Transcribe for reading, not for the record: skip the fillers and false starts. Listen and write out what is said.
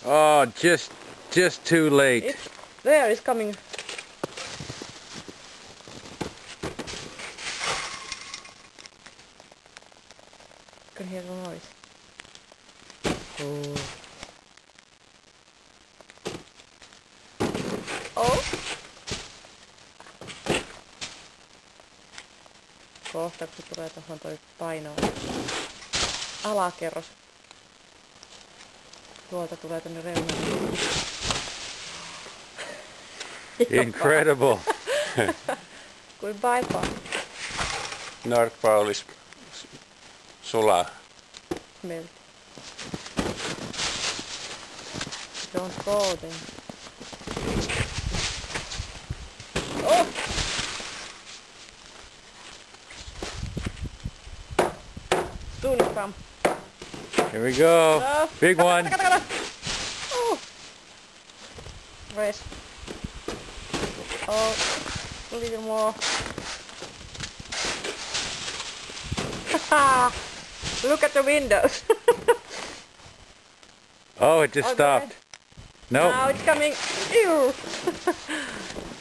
Oh, just too late. It's coming. You can hear the noise. Oh. Oh. Kohta kun tulee tohon toi paino. Alakerros. Tuolta tulee tänne reunalle. Incredible. Kuin baipaa. Northpaa olisi sulaa. Melt. Don't go then. Oh! Tunnit come. Here we go. Oh. Big one. Oh. Rest. Oh, a little more. Look at the windows. Oh, it just stopped. Nope. Now it's coming. Ew.